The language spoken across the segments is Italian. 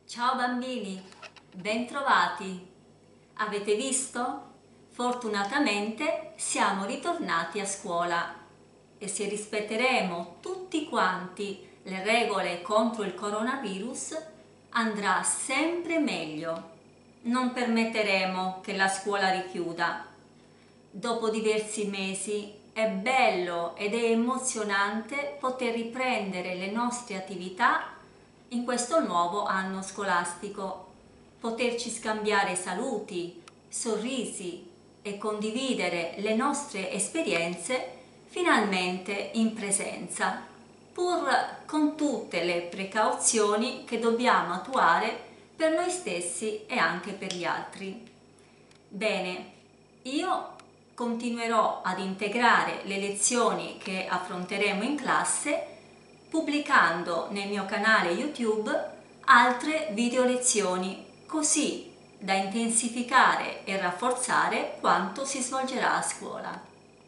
Ciao bambini, bentrovati. Avete visto? Fortunatamente siamo ritornati a scuola e se rispetteremo tutti quanti le regole contro il coronavirus andrà sempre meglio. Non permetteremo che la scuola richiuda. Dopo diversi mesi è bello ed è emozionante poter riprendere le nostre attività in questo nuovo anno scolastico, poterci scambiare saluti, sorrisi e condividere le nostre esperienze finalmente in presenza, pur con tutte le precauzioni che dobbiamo attuare per noi stessi e anche per gli altri. Bene, io continuerò ad integrare le lezioni che affronteremo in classe pubblicando nel mio canale YouTube altre video lezioni, così da intensificare e rafforzare quanto si svolgerà a scuola.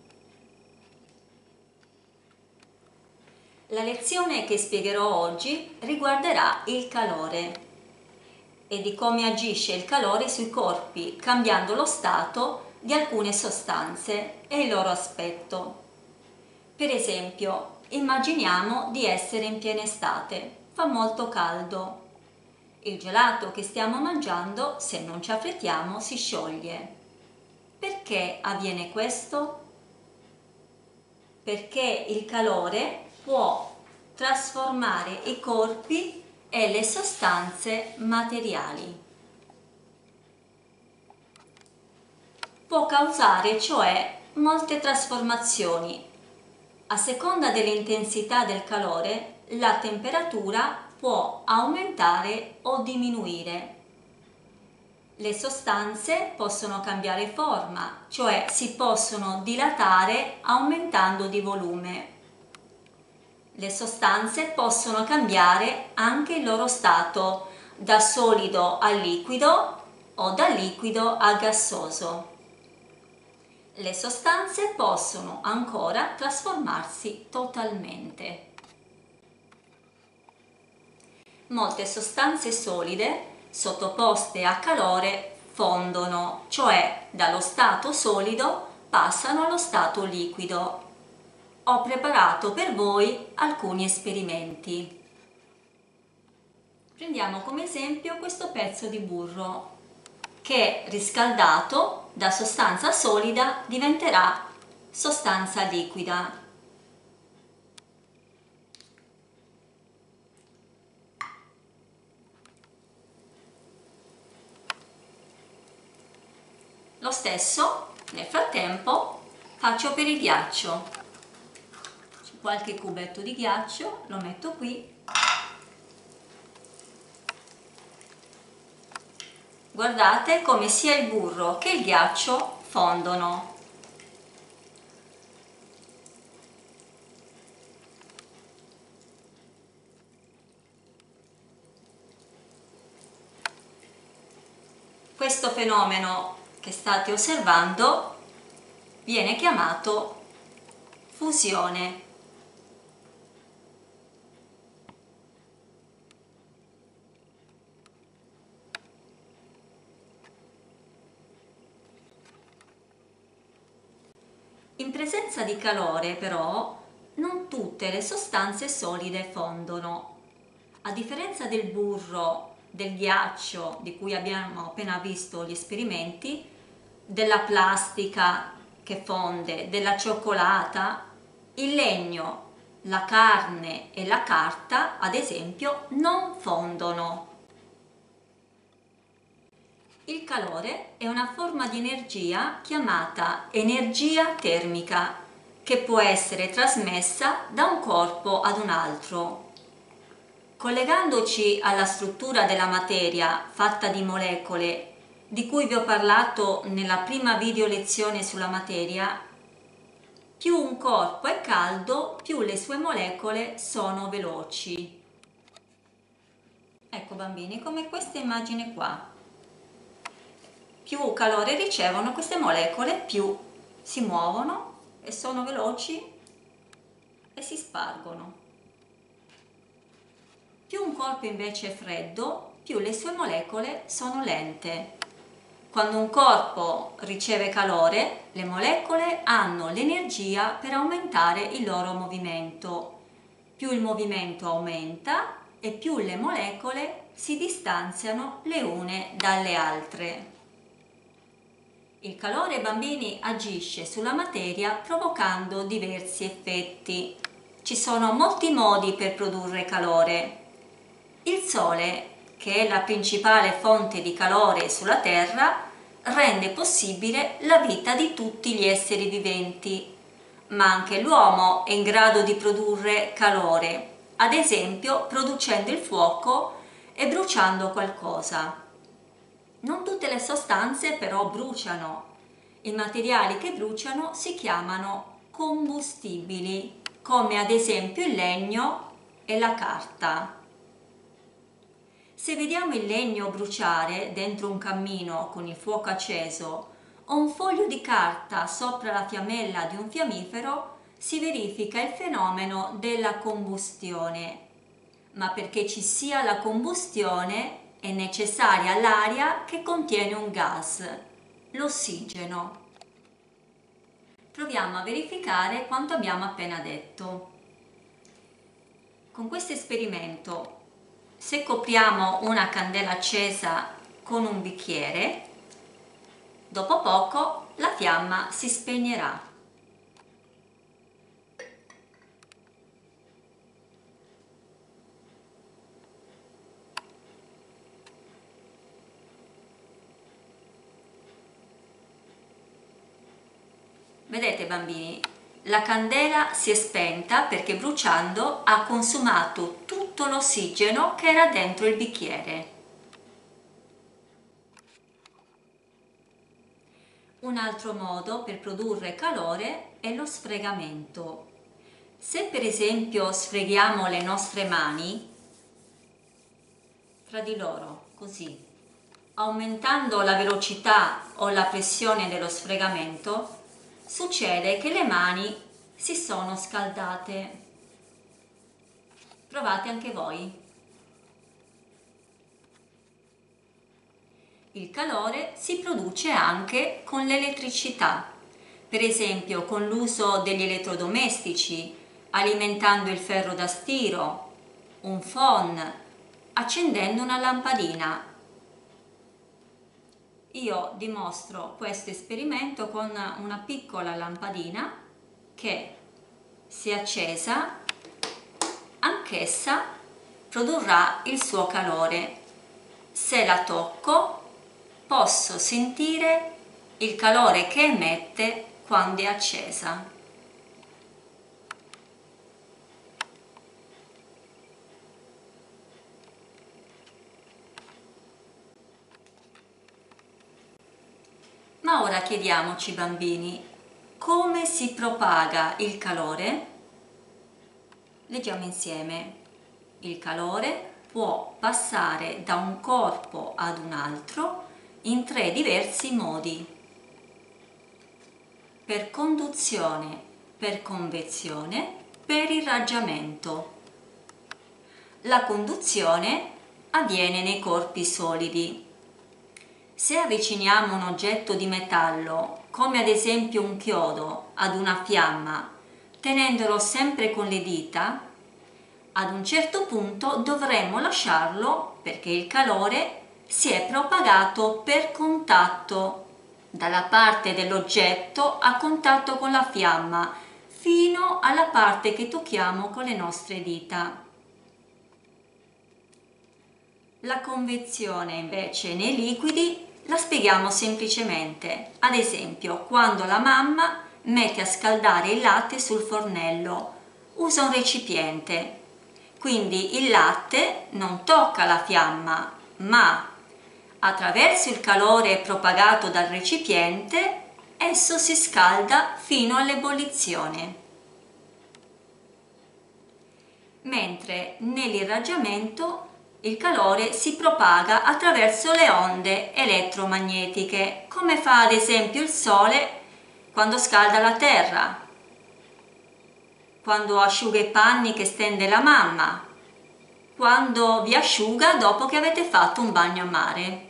La lezione che spiegherò oggi riguarderà il calore e di come agisce il calore sui corpi, cambiando lo stato di alcune sostanze e il loro aspetto. Per esempio, immaginiamo di essere in piena estate, fa molto caldo. Il gelato che stiamo mangiando, se non ci affrettiamo, si scioglie. Perché avviene questo? Perché il calore può trasformare i corpi e le sostanze materiali. Può causare cioè molte trasformazioni. A seconda dell'intensità del calore, la temperatura può aumentare o diminuire. Le sostanze possono cambiare forma, cioè si possono dilatare aumentando di volume. Le sostanze possono cambiare anche il loro stato, da solido a liquido o da liquido a gassoso. Le sostanze possono ancora trasformarsi totalmente. Molte sostanze solide sottoposte a calore fondono, cioè dallo stato solido passano allo stato liquido. Ho preparato per voi alcuni esperimenti. Prendiamo come esempio questo pezzo di burro che riscaldato da sostanza solida diventerà sostanza liquida. Lo stesso nel frattempo faccio per il ghiaccio. C'è qualche cubetto di ghiaccio, lo metto qui. Guardate come sia il burro che il ghiaccio fondono. Questo fenomeno che state osservando viene chiamato fusione. In presenza di calore, però, non tutte le sostanze solide fondono. A differenza del burro, del ghiaccio, di cui abbiamo appena visto gli esperimenti, della plastica che fonde, della cioccolata, il legno, la carne e la carta, ad esempio, non fondono. Il calore è una forma di energia chiamata energia termica che può essere trasmessa da un corpo ad un altro. Collegandoci alla struttura della materia fatta di molecole di cui vi ho parlato nella prima video lezione sulla materia, più un corpo è caldo, più le sue molecole sono veloci. Ecco bambini, come questa immagine qua. Più calore ricevono queste molecole, più si muovono e sono veloci e si spargono. Più un corpo invece è freddo, più le sue molecole sono lente. Quando un corpo riceve calore, le molecole hanno l'energia per aumentare il loro movimento. Più il movimento aumenta e più le molecole si distanziano le une dalle altre. Il calore, bambini, agisce sulla materia provocando diversi effetti. Ci sono molti modi per produrre calore. Il Sole, che è la principale fonte di calore sulla Terra, rende possibile la vita di tutti gli esseri viventi, ma anche l'uomo è in grado di produrre calore, ad esempio producendo il fuoco e bruciando qualcosa. Non tutte le sostanze però bruciano. I materiali che bruciano si chiamano combustibili, come ad esempio il legno e la carta. Se vediamo il legno bruciare dentro un cammino con il fuoco acceso o un foglio di carta sopra la fiammella di un fiammifero, si verifica il fenomeno della combustione. Ma perché ci sia la combustione è necessaria l'aria che contiene un gas, l'ossigeno. Proviamo a verificare quanto abbiamo appena detto. Con questo esperimento, se copriamo una candela accesa con un bicchiere, dopo poco la fiamma si spegnerà. Vedete, bambini, la candela si è spenta perché bruciando ha consumato tutto l'ossigeno che era dentro il bicchiere. Un altro modo per produrre calore è lo sfregamento. Se per esempio sfreghiamo le nostre mani tra di loro, così, aumentando la velocità o la pressione dello sfregamento, succede che le mani si sono scaldate. Provate anche voi. Il calore si produce anche con l'elettricità, per esempio con l'uso degli elettrodomestici, alimentando il ferro da stiro, un phon, accendendo una lampadina. Io dimostro questo esperimento con una piccola lampadina che, se accesa, anch'essa produrrà il suo calore. Se la tocco, posso sentire il calore che emette quando è accesa. Ma ora chiediamoci, bambini, come si propaga il calore? Leggiamo insieme. Il calore può passare da un corpo ad un altro in 3 diversi modi: per conduzione, per convezione, per irraggiamento. La conduzione avviene nei corpi solidi. Se avviciniamo un oggetto di metallo, come ad esempio un chiodo, ad una fiamma, tenendolo sempre con le dita, ad un certo punto dovremmo lasciarlo perché il calore si è propagato per contatto, dalla parte dell'oggetto a contatto con la fiamma, fino alla parte che tocchiamo con le nostre dita. La convezione invece nei liquidi la spieghiamo semplicemente. Ad esempio, quando la mamma mette a scaldare il latte sul fornello, usa un recipiente. Quindi il latte non tocca la fiamma, ma attraverso il calore propagato dal recipiente, esso si scalda fino all'ebollizione. Mentre nell'irraggiamento il calore si propaga attraverso le onde elettromagnetiche, come fa ad esempio il Sole quando scalda la Terra, quando asciuga i panni che stende la mamma, quando vi asciuga dopo che avete fatto un bagno a mare.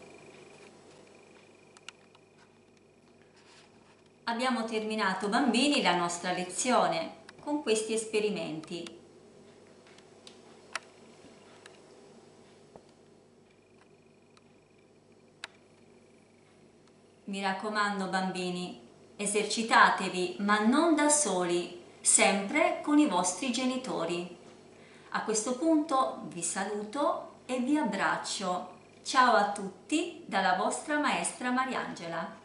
Abbiamo terminato, bambini, la nostra lezione con questi esperimenti. Mi raccomando, bambini, esercitatevi, ma non da soli, sempre con i vostri genitori. A questo punto vi saluto e vi abbraccio. Ciao a tutti dalla vostra maestra Mariangela.